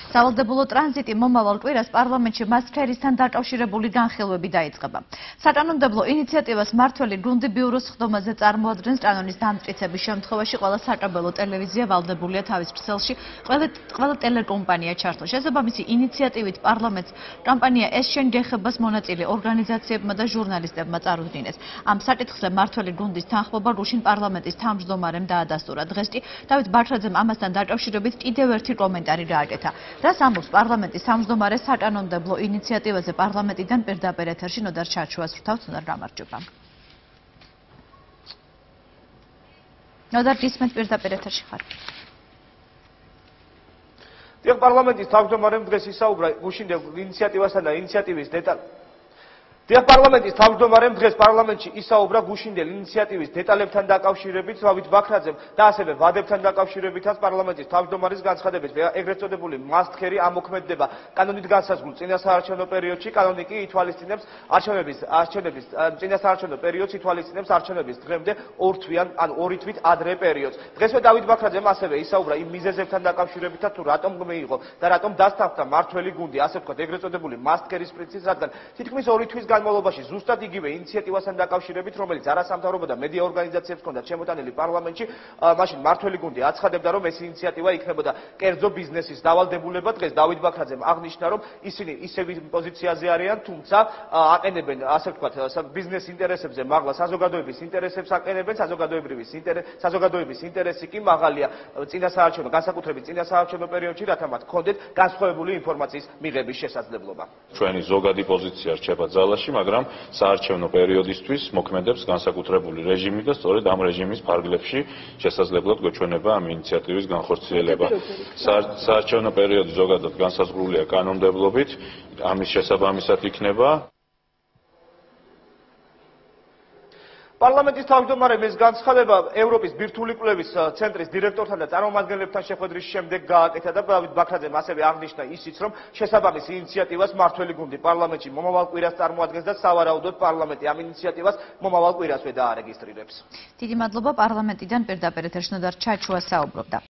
სავალდებულო ტრანზიტი მომავალ კვირას პარლამენტში მას სფერისთან დაკავშირებული განხილვები დაიწყება. საკანონმდებლო ინიციატივას მმართველი გუნდი ბიუროს ხდომაზე წარმოადგენს. კანონის დამტკიცების შემთხვევაში ყველა საკაბელო ტელევიზია ვალდებულია თავის ქსელში ყველა ტელეკომპანია ჩართოს. შესაბამისი ინიციატივით პარლამენტს კამპანია ეს შენ გეხებას მონაწილე ორგანიზაციებმა და ჟურნალისტებმა წარუდგინეს. ამ საკითხზე მმართველი გუნდის თანხმობა გუშინ პარლამენტის თავმჯდომარემ დაადასტურა. დღეს კი დავით ბაქრაძემ ამასთან დაკავშირებით კიდევ ერთი კომენტარი გააკეთა. რას ამბობს პარლამენტის თავმჯდომარე საკანონმდებლო ინიციატივაზე პარლამენტიდან პირდაპირ ეთერში ნოდარ ჩარჩუას ვრთავთ. ნოდარ, გამარჯობა. ნოდარ, გისმენთ პირდაპირ ეთერში ხარ. დიახ, პარლამენტის თავმჯდომარემ დღეს ისაუბრა გუშინდელ ინიციატივასთან და ინიციატივის დიახ, პარლამენტის თავმჯდომარემ დღეს პარლამენტში ისაუბრა გუშინდელ ინიციატივის დეტალებთან დაკავშირებით, დავით ბაქრაძემ და ასევე ვადებთან დაკავშირებითაც პარლამენტის თავმჯდომარის განცხადებით, ეგრეთ წოდებული მასტხერი ამოქმედდება კანონით განსაზღვრულ წინასაარჩევნო პერიოდში, კანონი კი ითვალისწინებს არჩევნების წინასაარჩევნო პერიოდს ითვალისწინებს არჩევნების დღემდე ორი თვით ადრე პერიოდს. დღესვე დავით ბაქრაძემ ასევე ისაუბრა იმ მიზეზებთან დაკავშირებითაც, თუ რატომ მიიღო და რატომ დასთანხმდა მმართველი გუნდი, ასე ვთქვათ, ეგრეთ წოდებული მასტხერის პრინციპს, რადგან თითქმის 2 თვის განმავლობაში ზუსტად იგივე ინიციატივასთან დაკავშირებით, რომელიც არასამთავრობო და მედია ორგანიზაციებს ჰქონდათ შემოტანილი პარლამენტში, მაშინ მმართველი გუნდი აცხადებდა, რომ ეს ინიციატივა იქნებოდა კერძო ბიზნესის დავალდებულება. დღეს დავით ბაქრაძემ აღნიშნა, რომ ისინი ისევ პოზიციაზე არიან, თუმცა აყენებენ, ასე ვთქვათ, ბიზნეს ინტერესებზე მაღლა საზოგადოების ინტერესებს აყენებენ, საზოგადოების ინტერესი კი მაღალია წინასაარჩევნო, განსაკუთრებით წინასაარჩევნო პერიოდში, რათა მათ ჰქონდეთ განსხვავებული ინფორმაციის მიღების შესაძლებლობა. ჩვენი ზოგადი პოზიცია რჩება ძალაში, მაგრამ საარჩევნო პერიოდისთვის მოქმედებს განსაკუთრებული რეჟიმი და სწორედ ამ რეჟიმის ფარგლებში შესაძლებლად გვეჩვენება ამ ინიციატივის განხორციელება. საარჩევნო პერიოდი ზოგადად განსაზღვრულია კანონმდებლობით, ამის შესაბამისად იქნება პარლამენტის თავმჯდომარემ ეს განცხადება ევროპის ბირთვული კვლევის ცენტრის დირექტორთან და წარმომადგენლებთან შეხვედრის შემდეგ გააკეთა და დავით ბაქრაძემ ასევე აღნიშნა ისიც, რომ შესაბამის ინიციატივას მმართველი გუნდი პარლამენტში მომავალ კვირას წარმოადგენს და სავარაუდოდ პარლამენტი ამ ინიციატივას მომავალ კვირასვე დაარეგისტრირებს. დიდი მადლობა. პარლამენტიდან პირდაპირ ეთერში ნოდარ ჩარჩუას საუბრობდა.